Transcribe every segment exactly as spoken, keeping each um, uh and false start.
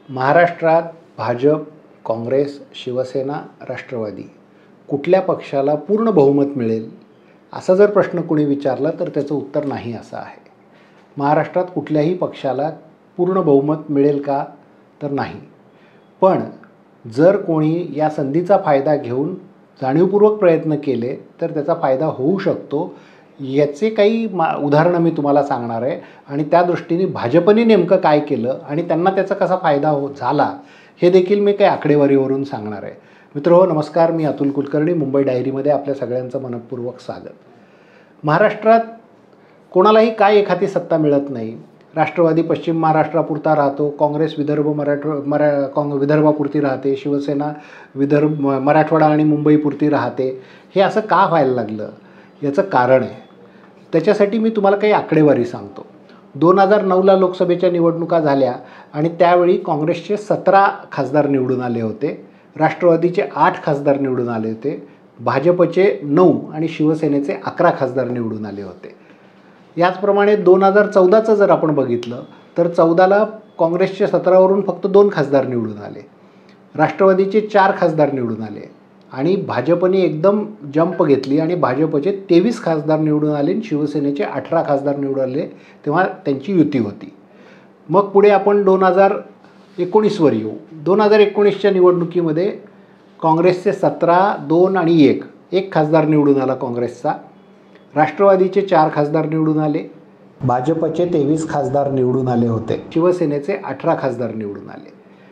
महाराष्ट्रात भाजप, काँग्रेस, शिवसेना, राष्ट्रवादी कुठल्या पक्षाला पूर्ण बहुमत मिळेल असा जर प्रश्न कोणी विचारला तर त्याचं उत्तर नाही असं आहे. महाराष्ट्रात कुठल्याही पक्षाला पूर्ण बहुमत मिळेल का तर नाही. पण जर कोणी या संधीचा फायदा घेऊन जाणीवपूर्वक प्रयत्न केले तर त्याचा फायदा होऊ शकतो. याचे काही मा उदाहरणं मी तुम्हाला सांगणार आहे आणि त्या दृष्टीने भाजपने नेमकं काय केलं आणि त्यांना त्याचा कसा फायदा हो झाला हे देखील मी काही आकडेवारीवरून सांगणार आहे. मित्रहो नमस्कार, मी अतुल कुलकर्णी, मुंबई डायरीमध्ये आपल्या सगळ्यांचं मनपूर्वक स्वागत. महाराष्ट्रात कोणालाही काय एखादी सत्ता मिळत नाही. राष्ट्रवादी पश्चिम महाराष्ट्रापुरता राहतो, काँग्रेस विदर्भ मराठवा मरा काँग विदर्भापुरती राहते, शिवसेना विदर्भ मराठवाडा आणि मुंबईपुरती राहते. हे असं का व्हायला लागलं याचं कारण आहे. त्याच्यासाठी मी तुम्हाला काही आकडेवारी सांगतो. दोन हजार नऊला लोकसभेच्या निवडणुका झाल्या आणि त्यावेळी काँग्रेसचे सतरा खासदार निवडून आले होते, राष्ट्रवादीचे आठ खासदार निवडून आले होते, भाजपचे नऊ आणि शिवसेनेचे अकरा खासदार निवडून आले होते. याचप्रमाणे दोन हजार चौदाचं जर आपण बघितलं तर चौदाला काँग्रेसचे सतरावरून फक्त दोन खासदार निवडून आले, राष्ट्रवादीचे चार खासदार निवडून आले आणि भाजपने एकदम जंप घेतली आणि भाजपचे तेवीस खासदार निवडून आले आणि शिवसेनेचे अठरा खासदार निवडून आले. तेव्हा त्यांची युती होती. मग पुढे आपण दोन हजार एकोणीसवर येऊ. दोन हजार एकोणीसच्या निवडणुकीमध्ये काँग्रेसचे सतरा, दोन आणि एक एक खासदार निवडून आला काँग्रेसचा, राष्ट्रवादीचे चार खासदार निवडून आले, भाजपचे तेवीस खासदार निवडून आले होते, शिवसेनेचे अठरा खासदार निवडून आले.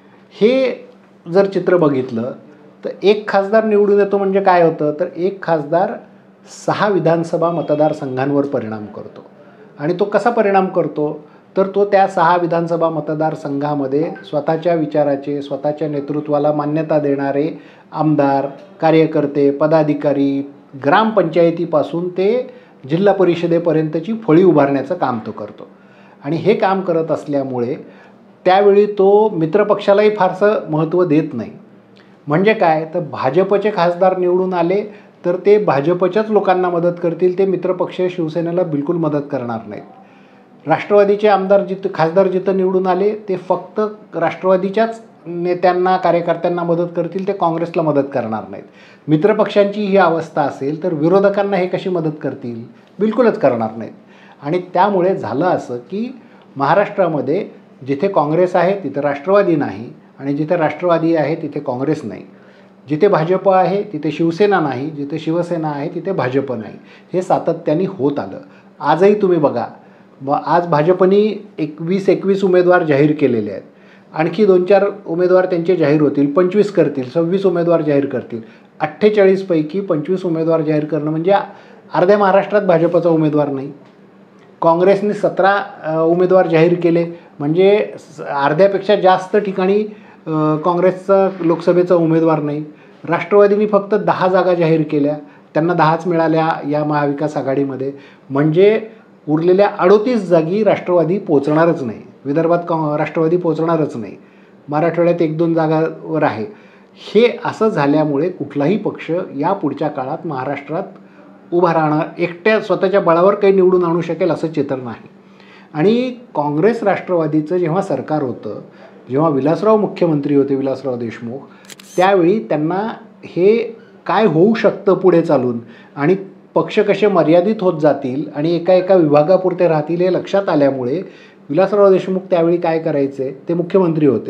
हे जर चित्र बघितलं तर एक खासदार निवडून येतो म्हणजे काय होतं तर एक खासदार सहा विधानसभा मतदारसंघांवर परिणाम करतो. आणि तो कसा परिणाम करतो तर तो त्या सहा विधानसभा मतदारसंघामध्ये स्वतःच्या विचाराचे, स्वतःच्या नेतृत्वाला मान्यता देणारे आमदार, कार्यकर्ते, पदाधिकारी, ग्रामपंचायतीपासून ते जिल्हा परिषदेपर्यंतची फळी उभारण्याचं काम तो करतो. आणि हे काम करत असल्यामुळे त्यावेळी तो मित्रपक्षालाही फारसं महत्त्व देत नाही. म्हणजे काय तर भाजपचे खासदार निवडून आले तर ते भाजपच्याच लोकांना मदत करतील, ते मित्रपक्ष शिवसेनेला बिलकुल मदत करणार नाहीत. राष्ट्रवादीचे आमदार जिथं खासदार जिथं निवडून आले ते फक्त राष्ट्रवादीच्याच नेत्यांना, कार्यकर्त्यांना मदत करतील, ते काँग्रेसला मदत करणार नाहीत. मित्रपक्षांची ही अवस्था असेल तर विरोधकांना हे कशी मदत करतील? बिलकुलच करणार नाहीत. आणि त्यामुळे झालं असं की महाराष्ट्रामध्ये जिथे काँग्रेस आहे तिथे राष्ट्रवादी नाही आणि जिथे राष्ट्रवादी आहे तिथे काँग्रेस नाही, जिथे भाजप आहे तिथे शिवसेना नाही, जिथे शिवसेना आहे तिथे भाजप नाही. हे सातत्याने होत आलं. आजही तुम्ही बघा, मग आज भाजपनी एकवीस एकवीस उमेदवार जाहीर केलेले आहेत, आणखी दोन चार उमेदवार त्यांचे जाहीर होतील, पंचवीस करतील, सव्वीस उमेदवार जाहीर करतील. अठ्ठेचाळीसपैकी पंचवीस उमेदवार जाहीर करणं म्हणजे अर्ध्या महाराष्ट्रात भाजपचा उमेदवार नाही. काँग्रेसने सतरा उमेदवार जाहीर केले म्हणजे अर्ध्यापेक्षा जास्त ठिकाणी काँग्रेसचा लोकसभेचा उमेदवार नाही. राष्ट्रवादीने फक्त दहा जागा जाहीर केल्या, त्यांना दहाच मिळाल्या या महाविकास आघाडीमध्ये. म्हणजे उरलेल्या अडोतीस जागी राष्ट्रवादी पोचणारच नाही, विदर्भात काँ राष्ट्रवादी पोचणारच नाही, मराठवाड्यात एक दोन जागावर आहे. हे असं झाल्यामुळे कुठलाही पक्ष या पुढच्या काळात महाराष्ट्रात उभा राहणार, एकट्या स्वतःच्या बळावर काही निवडून आणू शकेल असं चित्र नाही. आणि काँग्रेस राष्ट्रवादीचं जेव्हा सरकार होतं, जेव्हा विलासराव मुख्यमंत्री होते, विलासराव देशमुख, त्यावेळी त्यांना हे काय होऊ शकतं पुढे चालून आणि पक्ष कसे मर्यादित होत जातील आणि एका एका विभागापुरते राहतील हे लक्षात आल्यामुळे विलासराव देशमुख त्यावेळी काय करायचे, ते मुख्यमंत्री होते,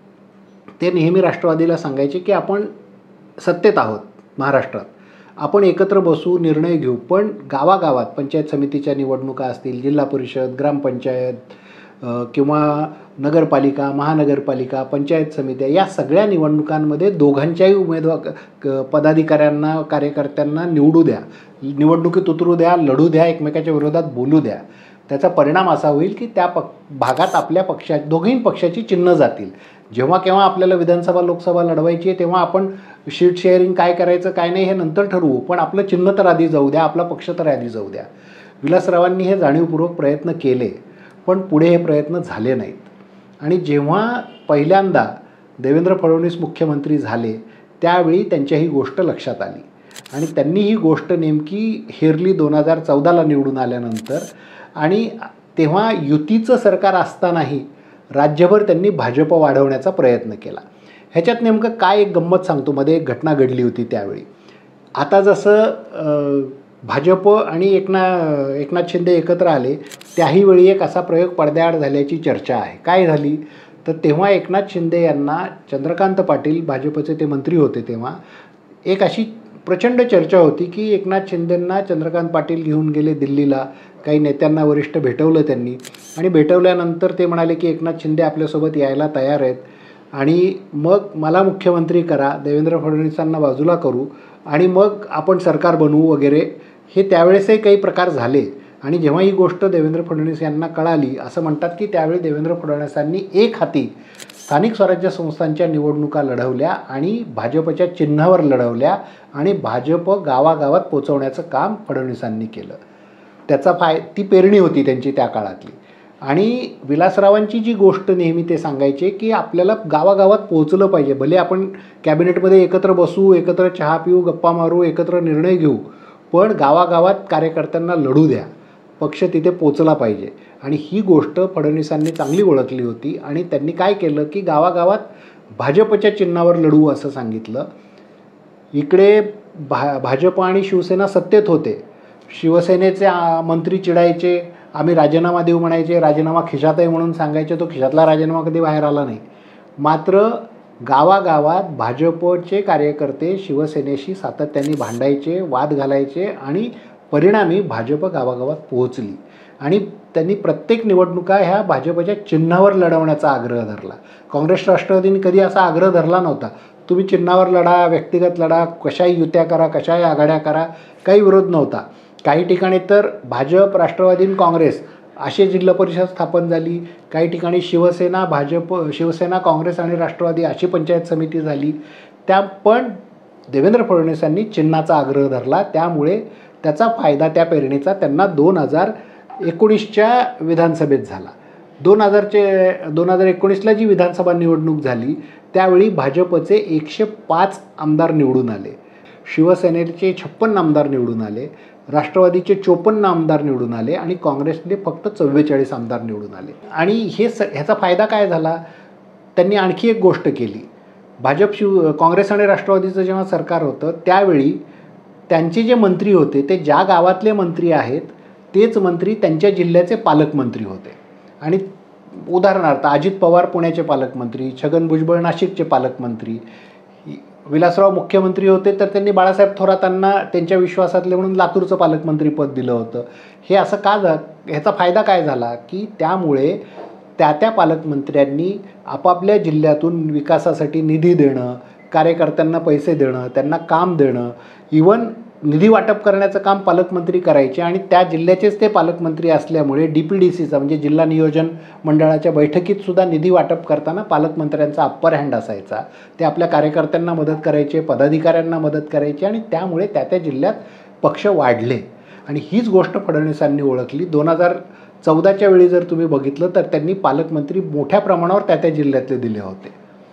ते नेहमी राष्ट्रवादीला सांगायचे की आपण सत्तेत आहोत महाराष्ट्रात, आपण एकत्र बसू, निर्णय घेऊ. पण गावागावात पंचायत समितीच्या निवडणुका असतील, जिल्हा परिषद, ग्रामपंचायत किंवा नगरपालिका, महानगरपालिका, पंचायत समित्या, या सगळ्या निवडणुकांमध्ये दोघांच्याही उमेदवार पदाधिकाऱ्यांना, कार्यकर्त्यांना निवडू द्या, निवडणुकीत उतरू द्या, लढू द्या, एकमेकाच्या विरोधात बोलू द्या. त्याचा परिणाम असा होईल की त्या पक भागात आपल्या पक्षा दोघीही पक्षाची चिन्ह जातील. जेव्हा केव्हा आपल्याला विधानसभा लोकसभा लढवायची आहे तेव्हा आपण शीट शेअरिंग काय करायचं काय नाही हे नंतर ठरवू, पण आपलं चिन्ह तर आधी जाऊ द्या, आपला पक्ष तर आधी जाऊ द्या. विलासरावांनी हे जाणीवपूर्वक प्रयत्न केले पण पुढे हे प्रयत्न झाले नाहीत. आणि जेव्हा पहिल्यांदा देवेंद्र फडणवीस मुख्यमंत्री झाले त्यावेळी त्यांच्या ही गोष्ट लक्षात आली आणि त्यांनी ही गोष्ट नेमकी हेरली दोन हजार चौदाला निवडून आल्यानंतर. आणि तेव्हा युतीचं सरकार असतानाही राज्यभर त्यांनी भाजप वाढवण्याचा प्रयत्न केला. ह्याच्यात नेमकं काय एक गंमत सांगतो. मध्ये एक घटना घडली होती त्यावेळी. आता जसं भाजप आणि एकना एकनाथ शिंदे एकत्र आले, त्याही वेळी एक असा प्रयोग पडद्याआड झाल्याची चर्चा आहे. काय झाली तर तेव्हा एकनाथ शिंदे यांना चंद्रकांत पाटील, भाजपचे ते मंत्री होते तेव्हा, एक अशी प्रचंड चर्चा होती की एकनाथ शिंदेंना चंद्रकांत पाटील घेऊन गेले दिल्लीला. काही नेत्यांना वरिष्ठ भेटवलं त्यांनी आणि भेटवल्यानंतर ते म्हणाले की एकनाथ शिंदे आपल्यासोबत यायला तयार आहेत आणि मग मला मुख्यमंत्री करा, देवेंद्र फडणवीसांना बाजूला करू आणि मग आपण सरकार बनवू वगैरे. हे त्यावेळेसही काही प्रकार झाले आणि जेव्हा ही गोष्ट देवेंद्र फडणवीस यांना कळाली, असं म्हणतात की त्यावेळी देवेंद्र फडणवीसांनी एक हाती स्थानिक स्वराज्य संस्थांच्या निवडणुका लढवल्या आणि भाजपच्या चिन्हावर लढवल्या आणि भाजप गावागावात पोचवण्याचं काम फडणवीसांनी केलं. त्याचा फाय ती पेरणी होती त्यांची त्या काळातली. आणि विलासरावांची जी गोष्ट नेहमी ते सांगायचे की आपल्याला गावागावात पोहोचलं पाहिजे. भले आपण कॅबिनेटमध्ये एकत्र बसू, एकत्र चहा पिऊ, गप्पा मारू, एकत्र निर्णय घेऊ, पण गावागावात कार्यकर्त्यांना लढू द्या, पक्ष तिथे पोचला पाहिजे. आणि ही गोष्ट फडणवीसांनी चांगली ओळखली होती आणि त्यांनी काय केलं की गावागावात भाजपच्या चिन्हावर लढू असं सांगितलं. इकडे भा भाजप आणि शिवसेना सत्तेत होते. शिवसेनेचे मंत्री चिडायचे, आम्ही राजीनामा देऊ म्हणायचे, राजीनामा खिशात आहे म्हणून सांगायचे, तो खिशातला राजीनामा कधी बाहेर आला नाही. मात्र गावागावात भाजपचे कार्यकर्ते शिवसेनेशी सातत्याने भांडायचे, वाद घालायचे आणि परिणामी भाजप गावागावात पोहोचली आणि त्यांनी प्रत्येक निवडणुका ह्या भाजपच्या चिन्हावर लढवण्याचा आग्रह धरला. काँग्रेस राष्ट्रवादीने कधी असा आग्रह धरला नव्हता. तुम्ही चिन्हावर लढा, व्यक्तिगत लढा, कशाही युत्या करा, कशाही आघाड्या करा, काही विरोध नव्हता. काही ठिकाणी तर भाजप, राष्ट्रवादी आणि काँग्रेस असे जिल्हा परिषद स्थापन झाली. काही ठिकाणी शिवसेना, भाजप, शिवसेना, काँग्रेस आणि राष्ट्रवादी अशी पंचायत समिती झाली. त्या पण देवेंद्र फडणवीसांनी चिन्हाचा आग्रह धरला. त्यामुळे त्याचा फायदा त्या पेरणीचा त्यांना दोन हजार एकोणीसच्या विधानसभेत झाला. दोन हजारचे दोन हजार एकोणीसला जी विधानसभा निवडणूक झाली त्यावेळी भाजपचे एकशे पाच आमदार निवडून आले, शिवसेनेचे छप्पन्न आमदार निवडून आले, राष्ट्रवादीचे चोपन्न आमदार निवडून आले आणि काँग्रेसने फक्त चव्वेचाळीस आमदार निवडून आले. आणि हे स ह्याचा फायदा काय झाला, त्यांनी आणखी एक गोष्ट केली. भाजप, शिव काँग्रेस आणि राष्ट्रवादीचं जेव्हा सरकार होतं त्यावेळी त्यांचे जे मंत्री होते ते ज्या गावातले मंत्री आहेत तेच मंत्री त्यांच्या जिल्ह्याचे पालकमंत्री होते. आणि उदाहरणार्थ अजित पवार पुण्याचे पालकमंत्री, छगन भुजबळ नाशिकचे पालकमंत्री, विलासराव मुख्यमंत्री होते तर त्यांनी बाळासाहेब थोरातांना त्यांच्या विश्वासातले म्हणून लातूरचं पालकमंत्रीपद दिलं होतं. हे असं का झालं, ह्याचा फायदा काय झाला की त्यामुळे त्या त्या पालकमंत्र्यांनी आपापल्या जिल्ह्यातून विकासासाठी निधी देणं, कार्यकर्त्यांना पैसे देणं, त्यांना काम देणं, इवन निधी वाटप करण्याचं काम पालकमंत्री करायचे. आणि त्या जिल्ह्याचेच ते पालकमंत्री असल्यामुळे डी पी डी सीचा म्हणजे जिल्हा नियोजन मंडळाच्या बैठकीतसुद्धा निधी वाटप करताना पालकमंत्र्यांचा अप्पर हँड असायचा. ते आपल्या कार्यकर्त्यांना मदत करायचे, पदाधिकाऱ्यांना मदत करायचे आणि त्यामुळे त्या त्या जिल्ह्यात पक्ष वाढले. आणि हीच गोष्ट फडणवीसांनी ओळखली. दोन हजार चौदाच्या वेळी जर तुम्ही बघितलं तर त्यांनी पालकमंत्री मोठ्या प्रमाणावर त्या त्या जिल्ह्यातले दिले होते.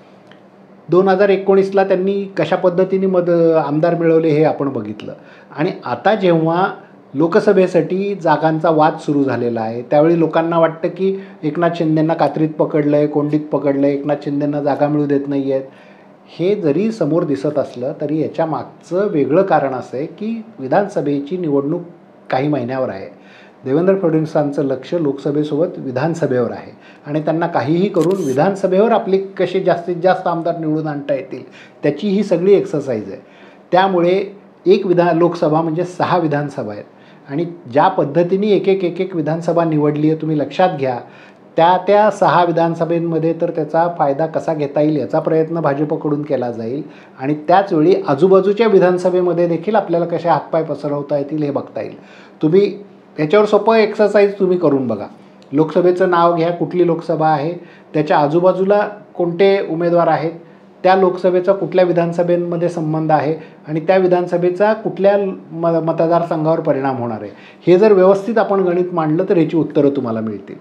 दोन हजार एकोणीसला त्यांनी कशा पद्धतीने मद आमदार मिळवले हे आपण बघितलं. आणि आता जेव्हा लोकसभेसाठी जागांचा वाद सुरू झालेला आहे त्यावेळी लोकांना वाटतं की एकनाथ शिंदेंना कात्रीत पकडलं आहे, कोंडीत पकडलं आहे, एकनाथ शिंदेंना जागा मिळू देत नाही आहेत. हे जरी समोर दिसत असलं तरी याच्या मागचं वेगळं कारण असं आहे की विधानसभेची निवडणूक काही महिन्यावर आहे. देवेंद्र फडणवीसांचं लक्ष लोकसभेसोबत विधानसभेवर आहे आणि त्यांना काहीही करून विधानसभेवर आपली कशी जास्तीत जास्त आमदार निवडून आणता येतील त्याची ही सगळी एक्सरसाइज आहे. त्यामुळे एक विधान लोकसभा म्हणजे सहा विधानसभा आहेत आणि ज्या पद्धतीने एक एक एक एक विधानसभा निवडली आहे तुम्ही लक्षात घ्या. त्या त्या सहा विधानसभेमध्ये तर त्याचा फायदा कसा घेता येईल याचा प्रयत्न भाजपकडून केला जाईल आणि त्याचवेळी आजूबाजूच्या विधानसभेमध्ये देखील आपल्याला कशा हातपाय पसरवता येतील हे बघता येईल. तुम्ही याच्यावर सोपं एक्सरसाइज तुम्ही करून बघा. लोकसभेचं नाव घ्या, कुठली लोकसभा आहे, त्याच्या आजूबाजूला कोणते उमेदवार आहेत, त्या लोकसभेचा कुठल्या विधानसभेमध्ये संबंध आहे आणि त्या विधानसभेचा कुठल्या म मतदारसंघावर परिणाम होणार आहे. हे जर व्यवस्थित आपण गणित मांडलं तर याची उत्तरं तुम्हाला मिळतील.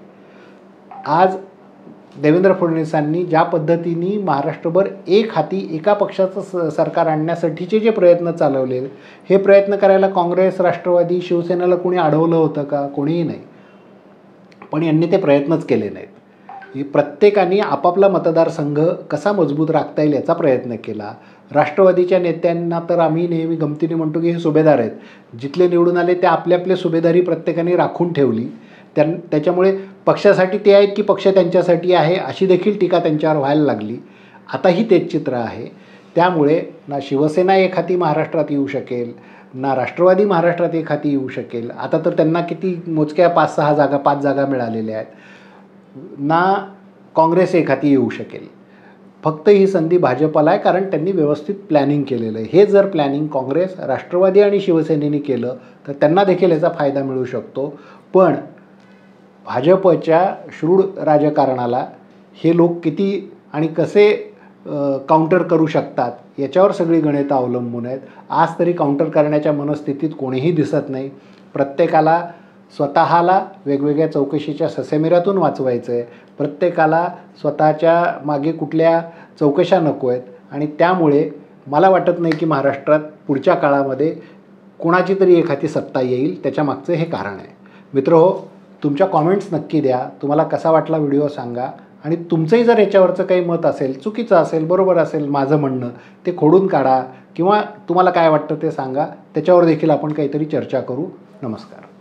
आज देवेंद्र फडणवीसांनी ज्या पद्धतीने महाराष्ट्रभर एक हाती एका पक्षाचं स सरकार आणण्यासाठीचे जे प्रयत्न चालवले हे प्रयत्न करायला काँग्रेस, राष्ट्रवादी, शिवसेनेला कोणी अडवलं होतं का? कोणीही नाही. पण यांनी ते प्रयत्नच केले नाहीत. ही प्रत्येकाने आपापला मतदारसंघ कसा मजबूत राखता येईल याचा प्रयत्न केला. राष्ट्रवादीच्या नेत्यांना तर आम्ही नेहमी गमतीने म्हणतो की हे सुभेदार आहेत, जिथले निवडून आले ते आपले आपले सुभेदारी प्रत्येकाने राखून ठेवली. त्यां त्याच्यामुळे पक्षासाठी ते आहेत की पक्ष त्यांच्यासाठी आहे अशी देखील टीका त्यांच्यावर व्हायला लागली. आताही तेच चित्र आहे. त्यामुळे ना शिवसेना एखादी महाराष्ट्रात येऊ शकेल, ना राष्ट्रवादी महाराष्ट्रात एखादी येऊ शकेल. आता तर त्यांना किती मोजक्या पाच सहा जागा पाच जागा मिळालेल्या आहेत. ना काँग्रेस एखादी येऊ शकेल. फक्त ही संधी भाजपला आहे, कारण त्यांनी व्यवस्थित प्लॅनिंग केलेलं आहे. हे जर प्लॅनिंग काँग्रेस, राष्ट्रवादी आणि शिवसेनेने केलं तर त्यांना देखील याचा फायदा मिळू शकतो. पण भाजपच्या शूड राजकारणाला हे लोक किती आणि कसे काउंटर करू शकतात याच्यावर सगळी गणितं अवलंबून आहेत. आज तरी काउंटर करण्याच्या मनस्थितीत कोणीही दिसत नाही. प्रत्येकाला स्वतःला वेगवेगळ्या चौकशीच्या ससेमिरातून वाचवायचं आहे. प्रत्येकाला स्वतःच्या मागे कुठल्या चौकशा नको आहेत आणि त्यामुळे मला वाटत नाही की महाराष्ट्रात पुढच्या काळामध्ये कोणाची तरी एखादी सत्ता येईल. त्याच्या मागचं हे कारण आहे. मित्रहो, तुमच्या कॉमेंट्स नक्की द्या. तुम्हाला कसा वाटला व्हिडिओ सांगा आणि तुमचंही जर याच्यावरचं काही मत असेल, चुकीचं असेल, बरोबर असेल माझं म्हणणं, ते खोडून काढा किंवा तुम्हाला काय वाटतं ते सांगा. त्याच्यावर देखील आपण काहीतरी चर्चा करू. नमस्कार.